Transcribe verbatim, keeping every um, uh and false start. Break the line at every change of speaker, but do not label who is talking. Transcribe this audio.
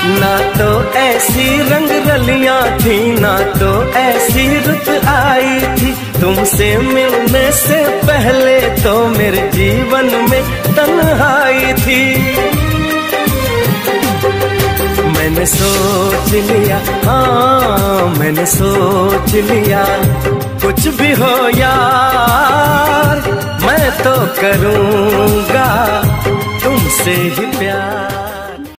ना तो ऐसी रंग रलियां थी, ना तो ऐसी रुत आई थी। तुमसे मिलने से पहले तो मेरे जीवन में तन्हाई थी। मैंने सोच लिया, हाँ मैंने सोच लिया, कुछ भी हो यार मैं तो करूँगा तुमसे ही प्यार।